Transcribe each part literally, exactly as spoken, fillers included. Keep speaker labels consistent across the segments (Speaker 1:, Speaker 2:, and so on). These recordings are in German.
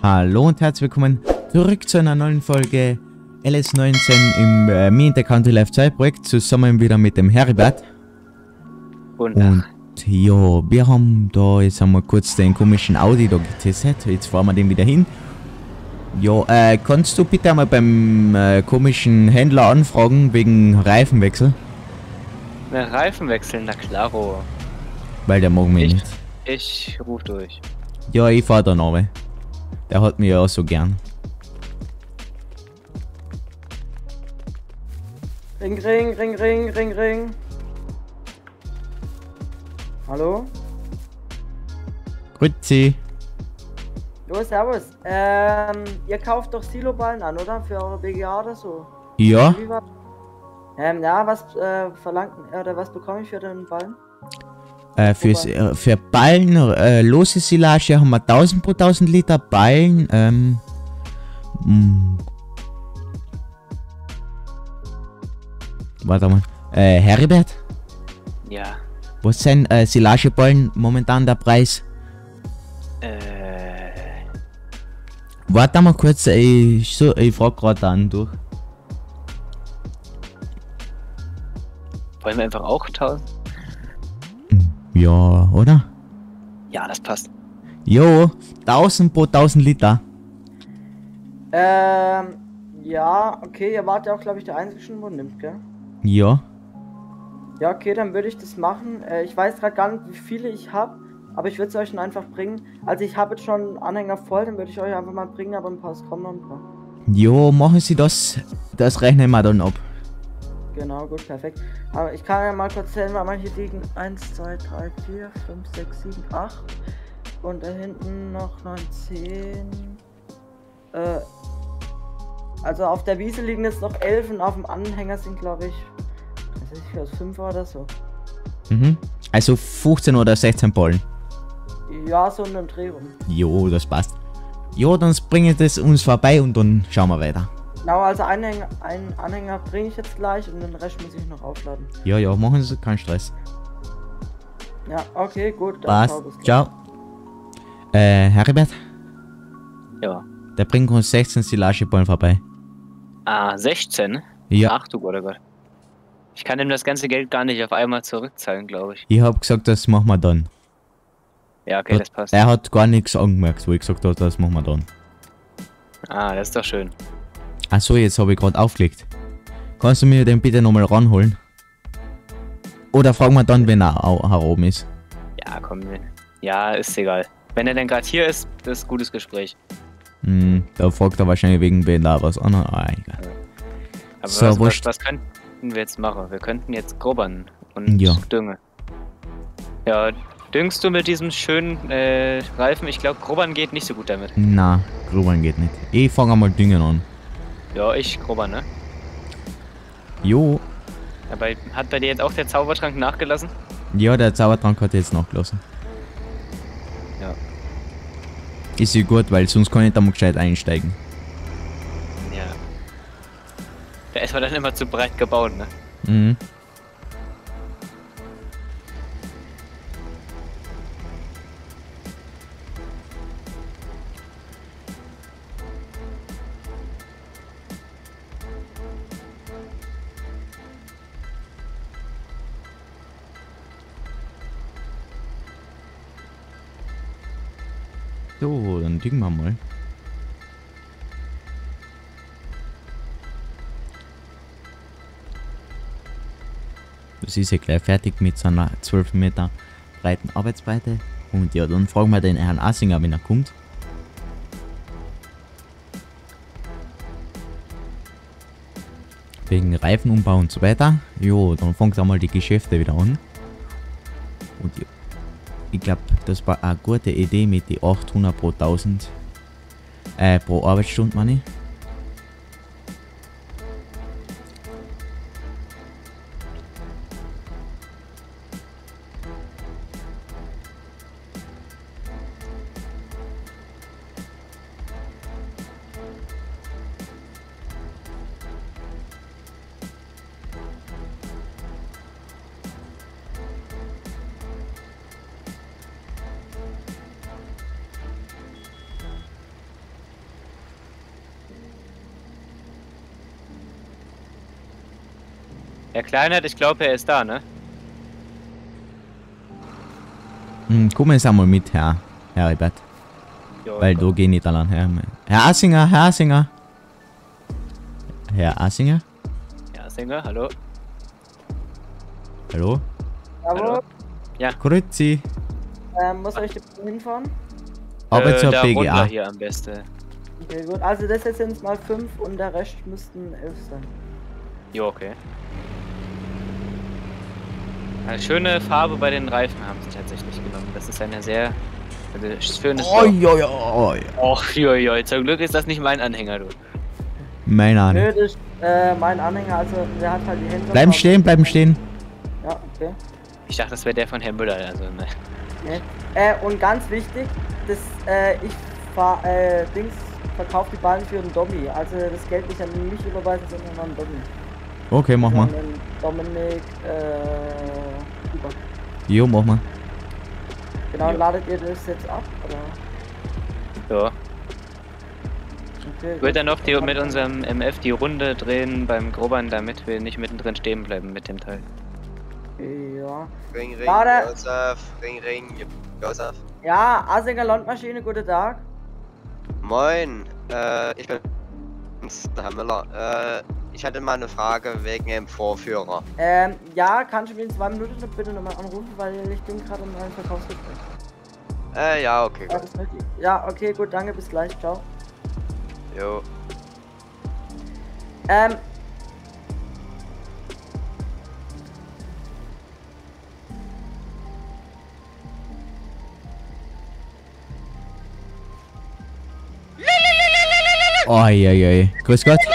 Speaker 1: Hallo und herzlich willkommen zurück zu einer neuen Folge L S neunzehn im äh, Me in the Country Life zwei Projekt, zusammen wieder mit dem Heribert.
Speaker 2: Und,
Speaker 1: und ja, wir haben da jetzt einmal kurz den komischen Audi da getestet. Jetzt fahren wir den wieder hin. Ja, äh, kannst du bitte einmal beim äh, komischen Händler anfragen wegen Reifenwechsel?
Speaker 2: na, Reifenwechsel, na klaro.
Speaker 1: Weil der mag mich
Speaker 2: Ich,
Speaker 1: nicht.
Speaker 2: ich ruf durch.
Speaker 1: Ja, ich fahr da noch. Der hat mich ja auch so gern.
Speaker 3: Ring, ring, ring, ring, ring, ring. Hallo?
Speaker 1: Grüezi.
Speaker 3: Jo, servus. Ähm, ihr kauft doch Siloballen an, oder? Für eure B G A oder so?
Speaker 1: Ja?
Speaker 3: Wie war? Ähm, ja, was äh, verlangt, oder was bekomme ich für den Ballen?
Speaker 1: Äh, fürs, äh, für Ballen, äh, lose Silage haben wir tausend pro tausend Liter. Ballen, ähm, mh. Warte mal. Äh, Heribert?
Speaker 2: Ja.
Speaker 1: Was sind äh, Silageballen momentan der Preis?
Speaker 2: Äh.
Speaker 1: Warte mal kurz, ich, so, ich frag gerade an durch.
Speaker 2: Wollen wir einfach auch tausend?
Speaker 1: Ja, oder?
Speaker 2: Ja, das passt.
Speaker 1: Jo, tausend pro tausend Liter.
Speaker 3: Ähm, ja, okay, ihr wart ja auch, glaube ich, der Einzige, wo nimmt, gell?
Speaker 1: Ja.
Speaker 3: Ja, okay, dann würde ich das machen. Äh, ich weiß gerade gar nicht, wie viele ich habe, aber ich würde es euch dann einfach bringen. Also ich habe jetzt schon einen Anhänger voll, dann würde ich euch einfach mal bringen, aber ein paar, es kommen noch ein paar.
Speaker 1: Jo, machen Sie das. Das rechnen wir dann ab.
Speaker 3: Genau, gut, perfekt. Aber ich kann ja mal kurz zählen, weil hier liegen eins, zwei, drei, vier, fünf, sechs, sieben, acht. Und da hinten noch neun, zehn. Äh, also auf der Wiese liegen jetzt noch elf und auf dem Anhänger sind, glaube ich, was weiß ich, aus fünf oder so.
Speaker 1: Mhm. Also fünfzehn oder sechzehn Ballen.
Speaker 3: Ja, so eine Drehung.
Speaker 1: Jo, das passt. Jo, dann bringt es uns vorbei und dann schauen wir weiter.
Speaker 3: Genau, also Anhänger, einen Anhänger bringe ich jetzt gleich und den Rest muss ich noch aufladen.
Speaker 1: Ja, ja, machen Sie keinen Stress.
Speaker 3: Ja, okay, gut. Dann
Speaker 1: Passt. Ciao. Äh, Heribert?
Speaker 2: Ja.
Speaker 1: Der bringt uns sechzehn Silageballen vorbei.
Speaker 2: Ah, sechzehn?
Speaker 1: Ja.
Speaker 2: Ach du Gott, oh Gott. Ich kann ihm das ganze Geld gar nicht auf einmal zurückzahlen, glaube ich.
Speaker 1: Ich hab gesagt, das machen wir dann.
Speaker 2: Ja, okay, das passt.
Speaker 1: Er hat gar nichts angemerkt, wo ich gesagt habe, das machen wir dann.
Speaker 2: Ah, das ist doch schön.
Speaker 1: Achso, jetzt habe ich gerade aufgelegt. Kannst du mir den bitte nochmal ranholen? Oder fragen wir dann, wenn er auch heroben ist?
Speaker 2: Ja, komm. Ja, ist egal. Wenn er denn gerade hier ist, das ist ein gutes Gespräch.
Speaker 1: Hm, da fragt er wahrscheinlich wegen wenn da was an. Ah, egal.
Speaker 2: Aber
Speaker 1: So,
Speaker 2: was, was,
Speaker 1: wurscht.
Speaker 2: was könnten wir jetzt machen? Wir könnten jetzt grubbern und
Speaker 1: Ja.
Speaker 2: düngen. Ja, düngst du mit diesem schönen äh, Reifen? Ich glaube, grubbern geht nicht so gut damit.
Speaker 1: Na, grubbern geht nicht. Ich fange einmal Düngen an.
Speaker 2: Ja, ich grubbern, ne?
Speaker 1: Jo.
Speaker 2: Aber hat bei dir jetzt auch der Zaubertrank nachgelassen?
Speaker 1: Ja, der Zaubertrank hat jetzt nachgelassen.
Speaker 2: Ja.
Speaker 1: Ist ja gut, weil sonst kann ich da mal gescheit einsteigen.
Speaker 2: Ja. Der ist mir dann immer zu breit gebaut, ne?
Speaker 1: Mhm. So, dann düngen wir mal. Das ist ja gleich fertig mit so einer zwölf Meter breiten Arbeitsbreite. Und ja, dann fragen wir den Herrn Assinger, wenn er kommt. Wegen Reifenumbau und so weiter. Jo, dann fängt einmal die Geschäfte wieder an. Und ja, ich glaube, das war eine gute Idee mit die achthundert pro tausend. Äh, pro Arbeitsstunde, meine ich.
Speaker 2: Herr Kleinert, ich glaube, er ist da, ne?
Speaker 1: Hm, komm jetzt einmal mit, Herr Heribert.
Speaker 2: Jo,
Speaker 1: Weil
Speaker 2: komm.
Speaker 1: da geh nicht allein her. Herr Assinger, Herr Assinger. Herr Assinger?
Speaker 2: Ja, Sänger, hallo.
Speaker 1: Hallo?
Speaker 3: Jawohl.
Speaker 1: Grüezi.
Speaker 3: Ähm, muss ich hinfahren?
Speaker 1: Aber
Speaker 2: äh,
Speaker 1: zur
Speaker 2: der
Speaker 1: B G
Speaker 2: Runde
Speaker 1: A.
Speaker 2: hier am besten.
Speaker 3: Okay, gut. Also das jetzt sind mal fünf und der Rest müssten elf sein.
Speaker 2: Jo, okay. Eine schöne Farbe bei den Reifen haben sie tatsächlich genommen. Das ist eine sehr eine schönes.
Speaker 1: Oi, oi, oi.
Speaker 2: Och, joi, zum Glück ist das nicht mein Anhänger, du.
Speaker 1: Meine Ahnung.
Speaker 3: Nö, das ist äh, mein Anhänger, also der hat halt die Hände.
Speaker 1: Bleiben stehen, bleiben stehen.
Speaker 3: Ja, okay.
Speaker 2: Ich dachte, das wäre der von Herrn Müller, also ne.
Speaker 3: Nee. Äh, und ganz wichtig, das, äh, ich fahr, äh, Dings, verkauf die Ballen für den Dommi. Also das Geld nicht an mich überweisen, sondern an Dommi.
Speaker 1: Okay, mach mal.
Speaker 3: An den Dominik, äh, über.
Speaker 1: Jo, mach mal.
Speaker 3: Genau,
Speaker 2: Jo.
Speaker 3: ladet ihr das jetzt ab, oder?
Speaker 2: So.
Speaker 3: Okay,
Speaker 2: Ich würde dann noch die, mit unserem M F die Runde drehen beim Grobern, damit wir nicht mittendrin stehen bleiben mit dem Teil.
Speaker 3: Ja.
Speaker 4: Ring, ring,
Speaker 3: Warte.
Speaker 4: Josef, ring, ring, Josef.
Speaker 3: Ja, Assinger Landmaschine, guten Tag.
Speaker 4: Moin, äh, ich bin Herr Müller. Äh, ich hatte mal eine Frage wegen dem Vorführer.
Speaker 3: Ähm, ja, kannst du mich in zwei Minuten bitte nochmal anrufen, weil ich bin gerade in einem Verkaufsgespräch.
Speaker 4: Äh, ja, okay,
Speaker 3: Ja,
Speaker 4: gut.
Speaker 3: das möchte ich- ja, okay, gut, danke, bis gleich, ciao.
Speaker 4: Jo.
Speaker 3: Ähm,
Speaker 1: Oi, oi, oi. Grüß Gott.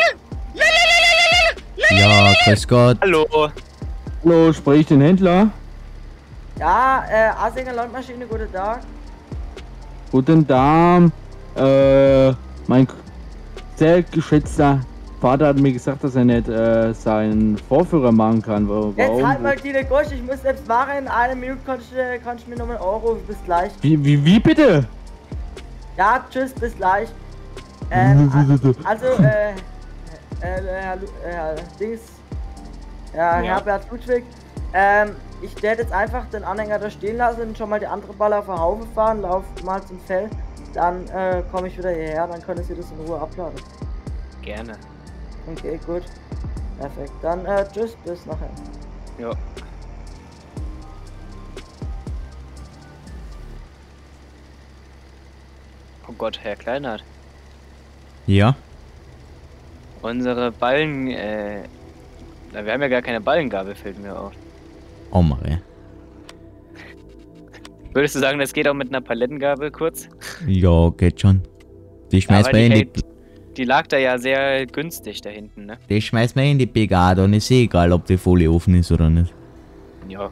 Speaker 1: Ja, grüß Gott.
Speaker 2: Hallo!
Speaker 5: Hallo, spreche ich den Händler?
Speaker 3: ja, äh, Assinger Landmaschine, guten Tag.
Speaker 5: Guten Tag. Äh, mein sehr geschätzter Vater hat mir gesagt, dass er nicht äh, seinen Vorführer machen kann. Warum?
Speaker 3: Jetzt halt mal die Gosch, ich muss selbst machen, in einer Minute kannst du, kannst du mir nochmal einen Euro rufen, bis gleich.
Speaker 5: Wie, wie, wie bitte?
Speaker 3: Ja, tschüss, bis gleich. Ähm, a- also, äh, äh, Herr, Lu- äh, Herr Dings, ja,
Speaker 2: Ja.
Speaker 3: Herbert Ludwig, ähm, ich werde jetzt einfach den Anhänger da stehen lassen und schon mal die andere Baller auf den Haufen fahren, lauf mal zum Feld, dann äh, komme ich wieder hierher, dann können Sie das in Ruhe abladen.
Speaker 2: Gerne.
Speaker 3: Okay, gut. Perfekt. Dann äh, tschüss, bis nachher.
Speaker 2: Jo. Oh Gott, Herr Kleinert.
Speaker 1: Ja.
Speaker 2: Unsere Ballen, äh. na, wir haben ja gar keine Ballengabel, fällt mir auf.
Speaker 1: Oh, Maria.
Speaker 2: Würdest du sagen, das geht auch mit einer Palettengabel kurz?
Speaker 1: Ja, geht schon. Die schmeißt
Speaker 2: Aber
Speaker 1: man in
Speaker 2: die,
Speaker 1: die,
Speaker 2: hält, die lag da ja sehr günstig da hinten, ne?
Speaker 1: die schmeißt man in die B G A, dann ist eh egal, ob die Folie offen ist oder nicht.
Speaker 2: Ja.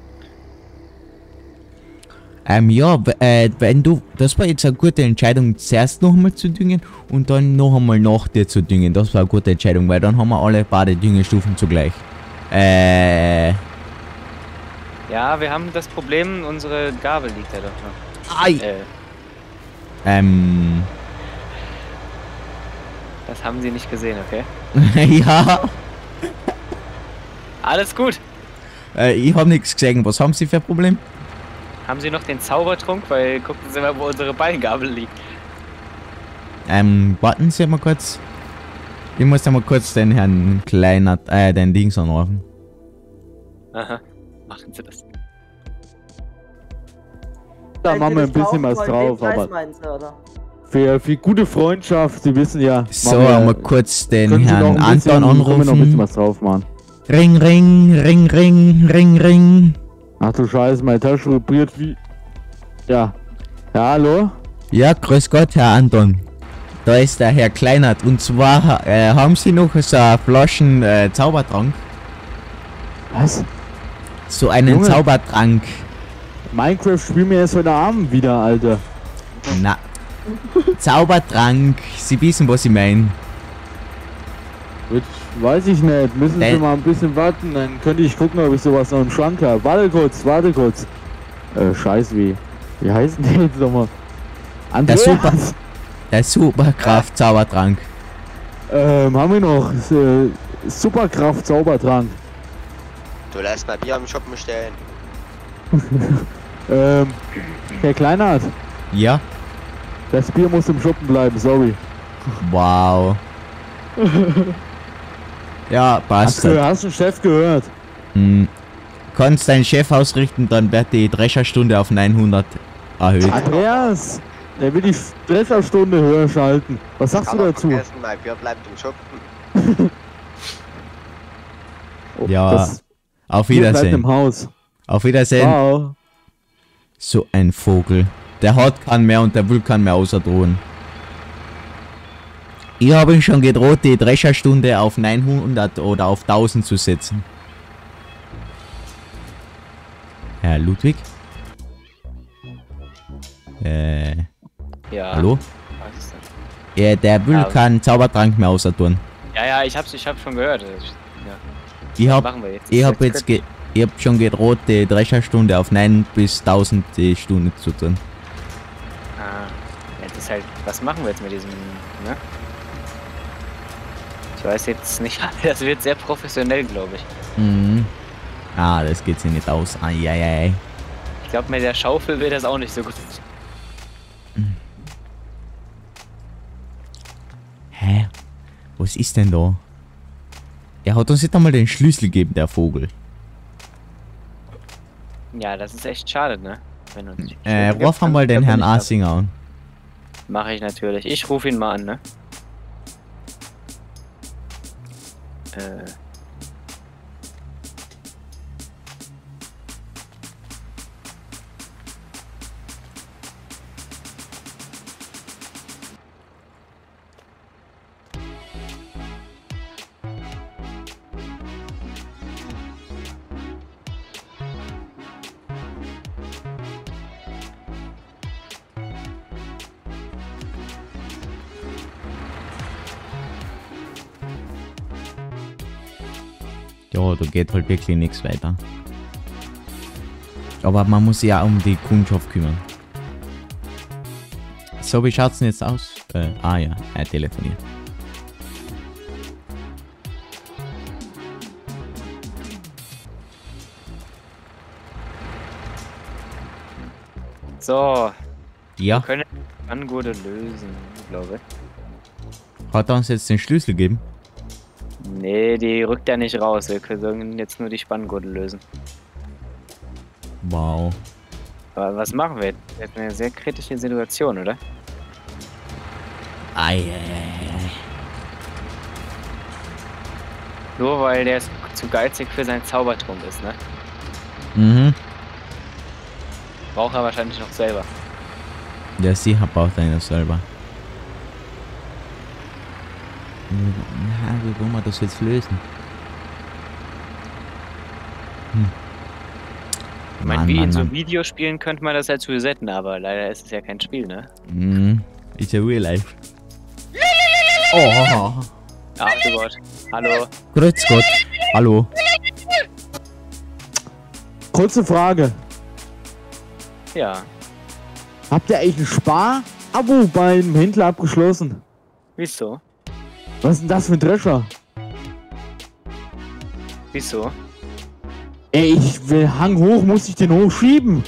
Speaker 1: Ähm, ja, w- äh, wenn du, das war jetzt eine gute Entscheidung, zuerst noch einmal zu düngen und dann noch einmal nach dir zu düngen. Das war eine gute Entscheidung, weil dann haben wir alle beide Düngestufen zugleich. Äh,
Speaker 2: Ja, wir haben das Problem, unsere Gabel liegt da doch noch.
Speaker 1: ei,
Speaker 2: Äh,
Speaker 1: ähm,
Speaker 2: das haben sie nicht gesehen, okay?
Speaker 1: ja,
Speaker 2: Alles gut.
Speaker 1: äh, ich habe nichts gesehen. Was haben Sie für ein Problem?
Speaker 2: Haben sie noch den Zaubertrunk? Weil gucken Sie mal, wo unsere Ballengabel liegt.
Speaker 1: Ähm, warten Sie mal kurz. Ich muss da mal kurz den Herrn Kleiner, äh, den Dings anrufen.
Speaker 2: Aha. Machen Sie das.
Speaker 5: Da machen wir ein bisschen was drauf, aber für, für gute Freundschaft, Sie wissen ja.
Speaker 1: So,
Speaker 5: machen wir-
Speaker 1: einmal kurz den
Speaker 5: können Sie noch
Speaker 1: Herrn
Speaker 5: ein bisschen-
Speaker 1: Anton
Speaker 5: können wir noch ein bisschen
Speaker 1: anrufen.
Speaker 5: was drauf machen.
Speaker 1: Ring, ring, ring, ring, ring, ring.
Speaker 5: Ach du Scheiße, meine Tasche vibriert wie... Ja. Ja, hallo?
Speaker 1: Ja, grüß Gott, Herr Anton. Da ist der Herr Kleinert. Und zwar äh, haben Sie noch so eine Flaschen äh, Zaubertrank?
Speaker 5: Was?
Speaker 1: So einen
Speaker 5: Junge.
Speaker 1: Zaubertrank.
Speaker 5: Minecraft spielen wir erst heute Abend wieder, Alter.
Speaker 1: Na. Zaubertrank. Sie wissen, was ich meine.
Speaker 5: Gut, weiß ich nicht. Müssen Sie
Speaker 1: Äh.
Speaker 5: mal ein bisschen warten, dann könnte ich gucken, ob ich sowas noch im Schrank habe. Warte kurz, warte kurz. Äh, scheiß wie. Wie heißt denn der jetzt nochmal? Andreas.
Speaker 1: Super. Der Superkraft-Zaubertrank.
Speaker 5: Ähm, haben wir noch. Äh, Superkraft Zaubertrank.
Speaker 4: Du lässt mal Bier im Schuppen stehen.
Speaker 5: ähm, Herr Kleinert,
Speaker 1: Ja?
Speaker 5: das Bier muss im Schuppen bleiben, sorry.
Speaker 1: Wow. Ja, passt.
Speaker 5: Hast du, hast du den Chef gehört?
Speaker 1: Hm. Kannst deinen Chef ausrichten, dann wird die Drescherstunde auf neunhundert erhöht.
Speaker 5: Andreas, der will die Drescherstunde höher schalten. Was sagst
Speaker 4: Kann
Speaker 5: du
Speaker 4: er
Speaker 5: dazu?
Speaker 4: vergessen, mein Bier bleibt im Schuppen.
Speaker 5: Oh,
Speaker 1: Ja,
Speaker 5: das
Speaker 1: auf
Speaker 5: Bier bleibt
Speaker 1: Wiedersehen.
Speaker 5: im Haus.
Speaker 1: Auf Wiedersehen.
Speaker 5: Ciao.
Speaker 1: So ein Vogel. Der hat keinen mehr und der will keinen mehr außerdrohen. Ich habe ihn schon gedroht, die Drescherstunde auf neunhundert oder auf tausend zu setzen. Herr Ludwig? Äh,
Speaker 2: Ja.
Speaker 1: hallo?
Speaker 2: Was ist denn?
Speaker 1: Ja, der will
Speaker 2: Ja.
Speaker 1: keinen Zaubertrank mehr außerdrohen.
Speaker 2: Ja, ja, ich hab's, ich hab's schon gehört. Ja.
Speaker 1: Ich
Speaker 2: Was
Speaker 1: hab,
Speaker 2: machen wir jetzt?
Speaker 1: ich
Speaker 2: Das
Speaker 1: hab
Speaker 2: ist
Speaker 1: jetzt ge ich hab schon gedroht, die Drescherstunde auf neun bis tausend die Stunde zu tun.
Speaker 2: Ah, ja, das ist halt, was machen wir jetzt mit diesem, ne? Ich weiß jetzt nicht, das wird sehr professionell, glaube ich.
Speaker 1: Mhm. Ah, das geht sich nicht aus. Eieiei.
Speaker 2: Ich glaube, mit der Schaufel wird das auch nicht so gut.
Speaker 1: Hä? Was ist denn da? Er hat uns nicht einmal den Schlüssel gegeben, der Vogel.
Speaker 2: Ja, das ist echt schade, ne? Wenn uns nicht
Speaker 1: Äh,
Speaker 2: Schlüssel
Speaker 1: ruf
Speaker 2: gibt, dann
Speaker 1: einmal den
Speaker 2: können wir
Speaker 1: Herrn
Speaker 2: nicht ab-
Speaker 1: Asinger an.
Speaker 2: Mache ich natürlich. Ich rufe ihn mal an, ne? Äh.
Speaker 1: Ja, da geht halt wirklich nichts weiter. Aber man muss sich ja um die Kundschaft kümmern. So, wie schaut's denn jetzt aus? Äh, ah ja, er telefoniert.
Speaker 2: So,
Speaker 1: Ja,
Speaker 2: wir können die Angode lösen, glaube ich.
Speaker 1: hat er uns jetzt den Schlüssel gegeben?
Speaker 2: Nee, die rückt ja nicht raus. Wir können jetzt nur die Spanngurte lösen.
Speaker 1: Wow.
Speaker 2: Aber was machen wir? Das ist eine sehr kritische Situation, oder?
Speaker 1: Eieiei.
Speaker 2: Nur weil der zu geizig für seinen Zaubertrunk ist, ne?
Speaker 1: Mhm.
Speaker 2: Braucht er wahrscheinlich noch selber.
Speaker 1: Der sicher braucht einer selber. Ja, wie wollen wir das jetzt lösen? Hm.
Speaker 2: Ich meine,
Speaker 1: Mann,
Speaker 2: wie
Speaker 1: Mann,
Speaker 2: in so
Speaker 1: Mann.
Speaker 2: Videospielen könnte man das halt resetten, aber leider ist es ja kein Spiel, ne?
Speaker 1: Mhm. Ist ja real life. Oh.
Speaker 2: Ach du Gott. Hallo.
Speaker 1: Grüß Gott. Hallo.
Speaker 5: Kurze Frage.
Speaker 2: Ja.
Speaker 5: Habt ihr eigentlich ein Spar-Abo beim Händler abgeschlossen?
Speaker 2: Wieso?
Speaker 5: Was ist denn das für ein Drescher?
Speaker 2: Wieso?
Speaker 5: Ey, ich will Hang hoch, muss ich den hochschieben?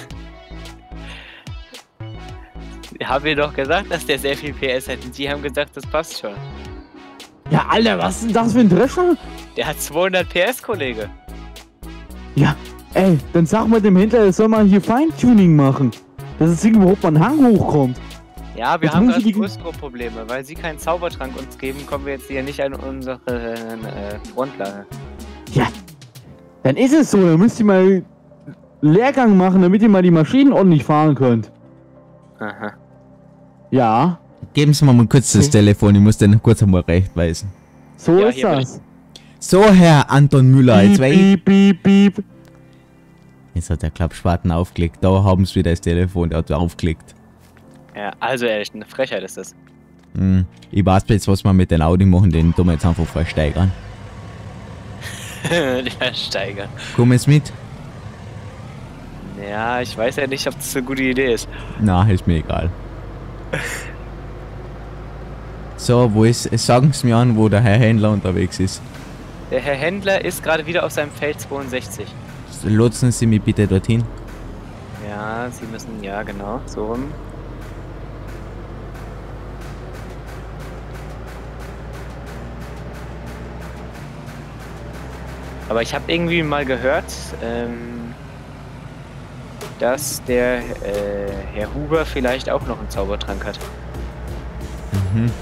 Speaker 2: Ich habe mir doch gesagt, dass der sehr viel P S hat und Sie haben gesagt, das passt schon.
Speaker 5: Ja, Alter, was ist denn das für ein Drescher?
Speaker 2: Der hat zweihundert P S, Kollege.
Speaker 5: Ja, ey, dann sag mal dem Händler, er soll mal hier Feintuning machen. Dass das Ding überhaupt mal einen Hang hochkommt.
Speaker 2: Ja, wir
Speaker 5: Jetzt
Speaker 2: haben
Speaker 5: muss
Speaker 2: gerade
Speaker 5: ich die-
Speaker 2: größere Probleme. Weil Sie keinen Zaubertrank uns geben, kommen wir jetzt hier nicht an unsere äh, Frontlager.
Speaker 5: Ja, dann ist es so, dann müsst ihr mal Lehrgang machen, damit ihr mal die Maschinen ordentlich fahren könnt.
Speaker 2: Aha.
Speaker 5: Ja,
Speaker 1: Geben Sie mir mal kurz das
Speaker 5: Okay.
Speaker 1: Telefon, ich muss den kurz einmal rechtweisen.
Speaker 5: so
Speaker 2: Ja,
Speaker 5: ist
Speaker 2: hier bin
Speaker 5: das.
Speaker 1: So, Herr Anton Müller, jetzt,
Speaker 5: Piep,
Speaker 1: wei-
Speaker 5: piep, piep, piep.
Speaker 1: jetzt hat der Klappspaten aufgelegt. Da haben Sie wieder das Telefon, der hat aufgelegt.
Speaker 2: Ja, also ehrlich, eine Frechheit ist das.
Speaker 1: Hm. Ich weiß jetzt, was wir mit den Audi machen, den tun wir jetzt einfach versteigern.
Speaker 2: Der Steiger.
Speaker 1: Komm jetzt mit?
Speaker 2: Ja, ich weiß ja nicht, ob das eine gute Idee ist.
Speaker 1: Na, ist mir egal. So, wo ist, sagen Sie mir an, wo der Herr Händler unterwegs ist.
Speaker 2: Der Herr Händler ist gerade wieder auf seinem Feld zweiundsechzig.
Speaker 1: Lotsen Sie mich bitte dorthin.
Speaker 2: Ja, Sie müssen, ja genau, so rum. Aber ich habe irgendwie mal gehört, ähm, dass der äh, Herr Huber vielleicht auch noch einen Zaubertrank hat.
Speaker 1: Mhm.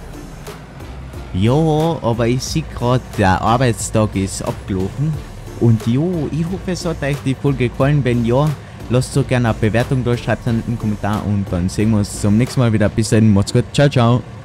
Speaker 1: Ja, aber ich sehe gerade, der Arbeitstag ist abgelaufen. Und jo, ich hoffe, es hat euch die Folge gefallen. Wenn ja, lasst so gerne eine Bewertung da, schreibt einen Kommentar und dann sehen wir uns zum nächsten Mal wieder. Bis dann, macht's gut, ciao, ciao.